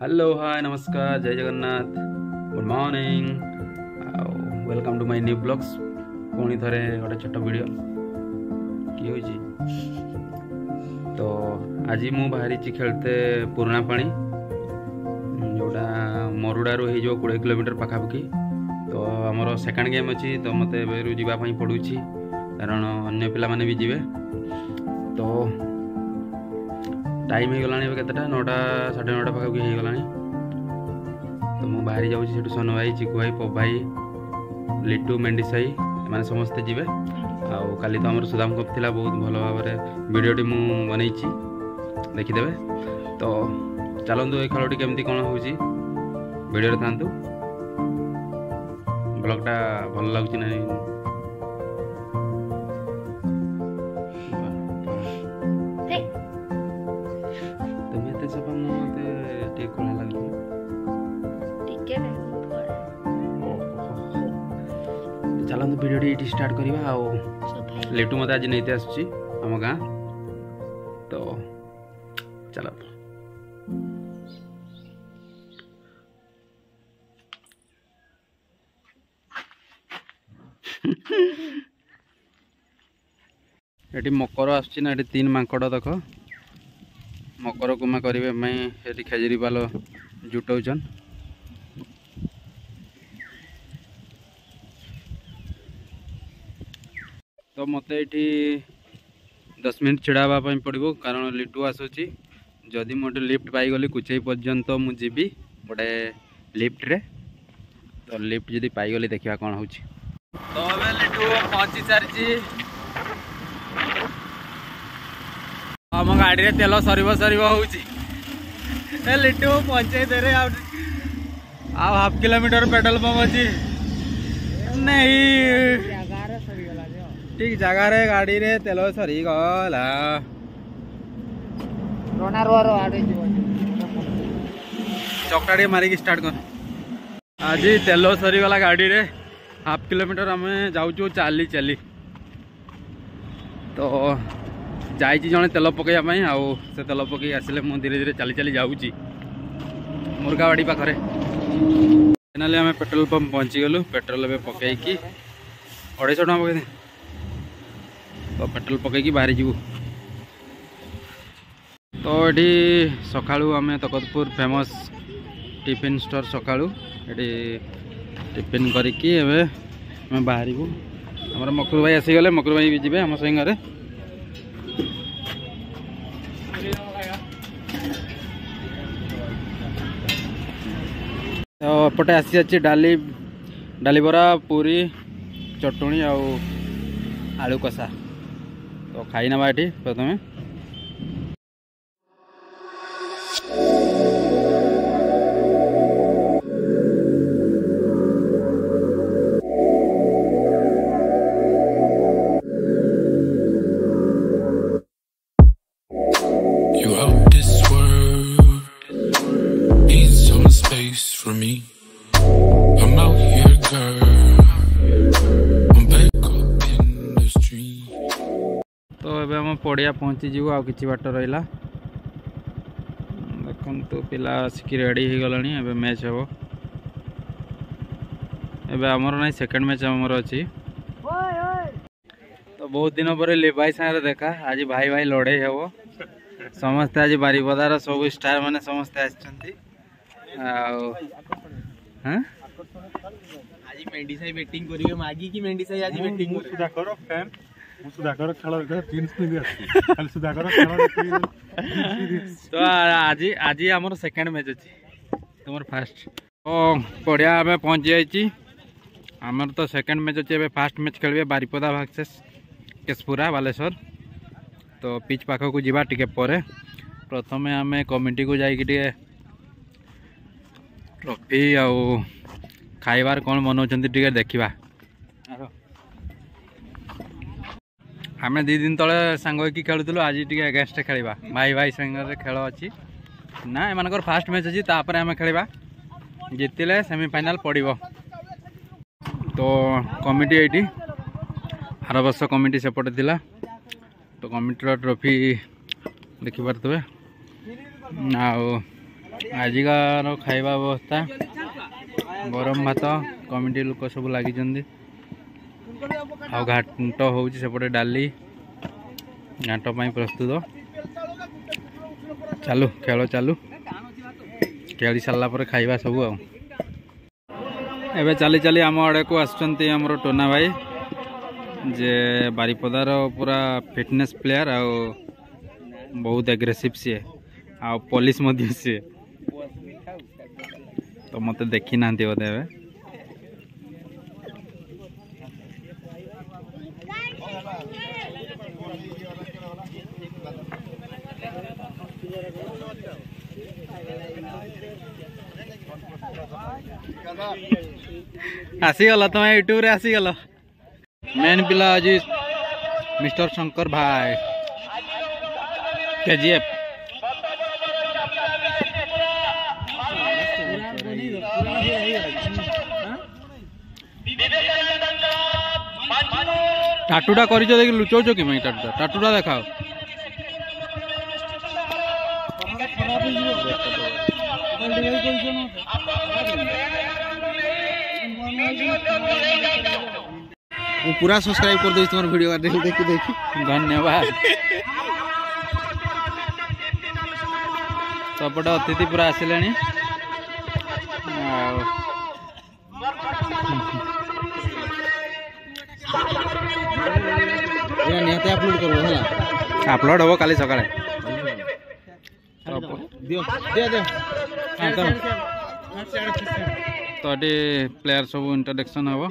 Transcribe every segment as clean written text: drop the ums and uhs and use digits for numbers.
Hello hi नमस्कार जय Jagannath good morning welcome to my new blogs पुणी थे गोटे छोट वीडियो कि होची तो आज मु बाहरी खेलते पुराना पानी जोटा मरुडारू हो 20 किलोमीटर पाखापाखि तो आमर सेकेंड गेम अच्छी तो मत जावाई पड़ू कारण अन्य पिला माने भी जीवे तो टाइम हो गला केतटा 9टा 9:30 पाखापाखि हो गला तो मुझे बाहरी जाऊँ सोनू भाई चिकू भाई पप भाई लिटू मेंडी साई एम समस्ते जीवे आली तो आम सुदाम कप थी बहुत भल भाव भिडटी मुझे बनई देखीदे तो चलतु ये खेलटी केमती कौन हो भिडियो था ब्लॉगटा भल लगुच ना चलते भिडियो स्टार्ट करवा लेटू मत आज नहीं आसुची आम गाँ तो चल ये मकर आसुची ना 3 मांकड़ देख मकर कुमा करे खेजरी पाल जुटौचन तो मत ये 10 मिनट छिड़ावाई पड़ो कारण लिटू आसूची जदि मोटे लिफ्ट पाईगली कुचई पर्यंत मुझे गोटे लिफ्ट रे तो लिफ्ट जदि पाईगली देखा कौन हो तो अबे लिटू पहुंची सारी आम गाड़ी रे तेल सर लिटू पहुंचे दे रे हाफ किलोमीटर पेट्रोल पंप अच्छी नहीं ठीक जगह रे गाड़ी रे तेल सरी गला चकटा मारिकी स्टार्ट कर आज तेल सरीगला गाड़ी रे हाफ किलोमीटर आम जाऊँ चाली चाली तो जाइए जड़े तेल पकईवाई आउ से तेल पकई आसिले मुझे धीरे धीरे चली चली जाऊँगी मुर्गावाड़ी पाखे फाइनाली आम पेट्रोल पंप पहुँची गलु पेट्रोल ए पकईकी 250 टका पकई तो पेट्रोल पकईकी बाहरी जीवु तो ये सकाळु आम तकतपुर फेमस टिफिन स्टोर सकाळु ये टिफिन करिकी एवं बाहर आम मकुर भाई आसीगले मकुर भाई भी जी आम सागर तो एपटे आसी डाली डाली बरा पूरी चटणी आलू कषा तो खाई ना ये प्रथम for me. I'm out here, girl. I'm back up in the street. तो एबे हम पड़िया पहुँची जीव आ कि बाट रहा देखु पिला आसिक रेडी हो गला एबे मैच हे एबे आमर ना सेकंड मैच आमर अच्छी तो बहुत दिन पर लिबाई सागर देखा आज भाई भाई लड़े हे समस्ते आज बारिपदार सब स्टार माने समस्ते आछंती आज मेंडी साई बैटिंग करिवे मागी की मेंडी साई आज बैटिंग सुधाकर फैन सुधाकर खेल तीन स्पिन खाली सुधाकर खेल तो आज आज हमर सेकंड मैच अछि तुमर फर्स्ट ओ पड़िया आमे पहुंच जाईची हमर तो सेकंड मैच अछि एबे फर्स्ट मैच खेलबे बारिपदा वर्सेस केशपुरा बालेश्वर तो पिच पाखो को जीवा टिके परे प्रथमे आमे कमिटी को जाई कि टिके ट्रॉफी आउ खाइबार कौन बनाऊँ देखा आम 2 दिन तले सांग कि खेलुलु आज टे अगेंस्ट खेलवा भाई भाई संगे खेल अच्छी ना एम फास्ट मैच अच्छी तापर आम खेलवा जितले सेमीफाइनाल पड़ो तो कमिटी ये आर वर्ष कमिटी सेपटे थिला तो कमिटीर ट्रॉफी देखिपारे आजिकार खाइबा व्यवस्था गरम भात कमिटी लोक सब लगी घाट हो सेपटे डाली घाट प्रस्तुत चालू खेल चालू खेली सारा पर खाइबा सब एबे चली चली आम आड़े को आसुचंती हमरो टोना भाई जे बारिपदार पूरा फिटनेस प्लेयर आ बहुत एग्रेसिव सी आ पुलिस मध्य सी तो मत देखी ना बोधे आसीगल तुम यूट्यूब रे आसीगल मेन पिला आज मिस्टर शंकर भाई केजीएफ टाटूटा कर लुचौच कि टाटूटा देखाओ पूरा सब्सक्राइब कर दे तुम वीडियो देखी देखी देखी धन्यवाद सबट अतिथि पूरा आसिले अपलोड कर अपलोड हम काली सकाଳେ तो ये प्लेयर सब इंट्रोडक्शन हम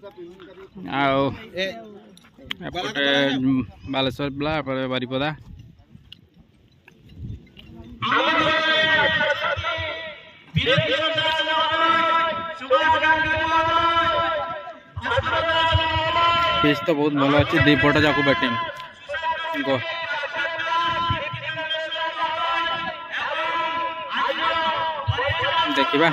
आपटे बालेश्वर पिला बारिपदा पिच तो बहुत भल अच्छी दीपट जाक बैटिंग देखा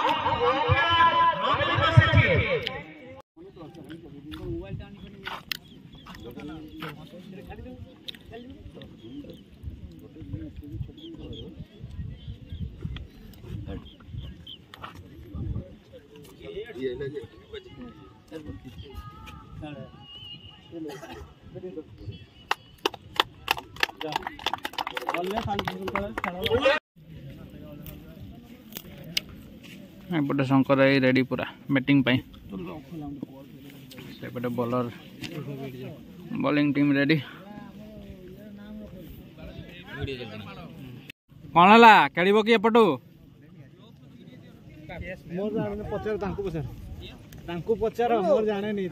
एपटे शंकर भाई रेडी पूरा बैटिंग सेपटे बॉलर बॉलिंग टीम रेडी कौन है खेल कि एपटू पचार मोर जाने नहीं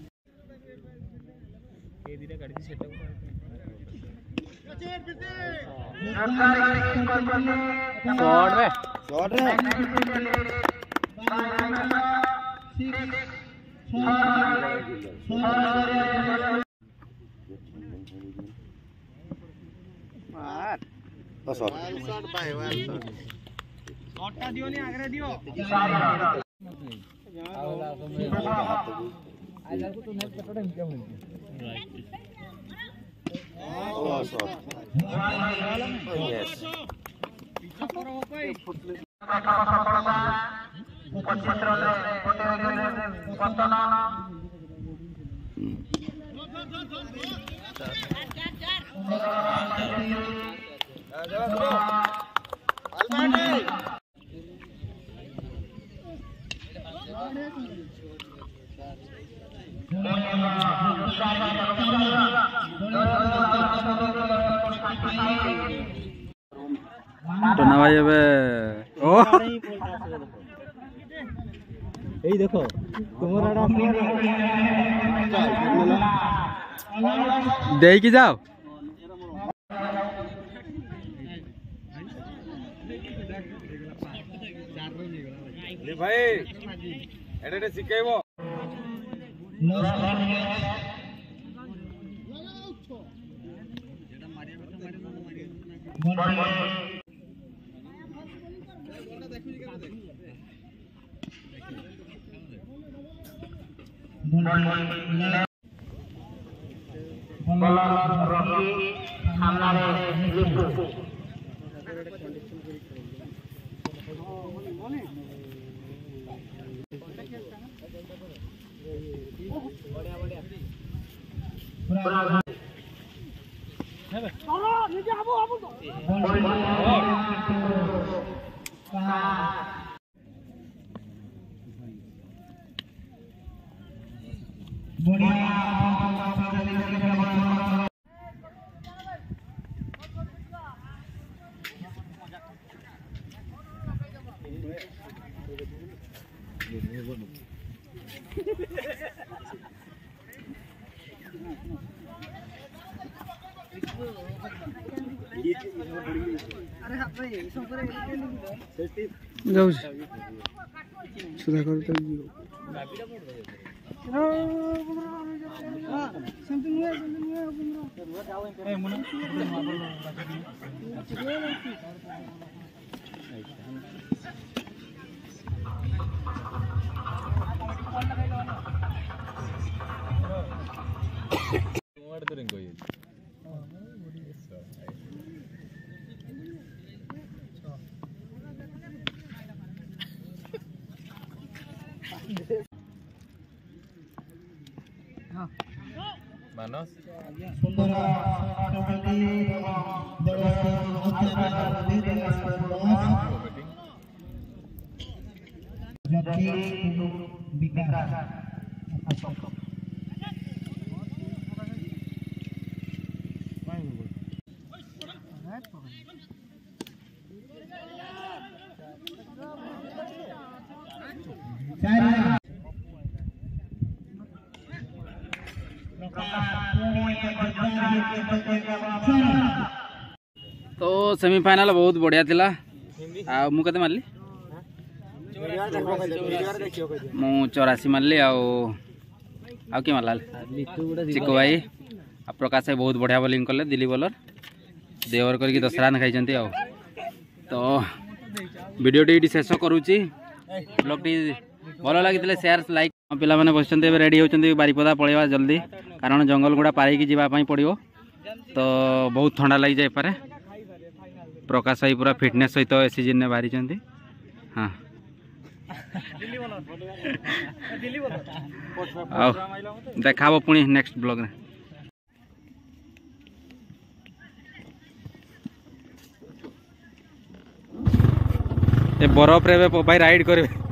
टोना भाई ए देखो तुम्हारा दे की जाओ भाई एडे शिखेबो ଯାଉଛି ସୁଧାକର ତ Manos. तो सेमीफाइनाल बहुत बढ़िया थिला आ मु कते मारली मु 84 मारली आ के मारला चिको भाई आ प्रकाश भाई बहुत बढ़िया बॉलिंग कले दिल्ली बॉलर देवर करके 10 रन खाई आ तो वीडियो टी शेष करुच्ची ब्लॉग टी भल लगी शेयर लाइक पिला माने बसचंते रेडी होचंती बारिपदा पळेवा जल्दी कारण जंगल गुड़ा पारिकी जीवा पई पड़ियो तो बहुत ठंडा लगी जाए पारे प्रकाश भाई पूरा फिटनेस सहित ए सीजन ने बाहरी चंती हाँ देखा पुणी नेक्स्ट ब्लॉग रे बरफ रे भाई राइड करे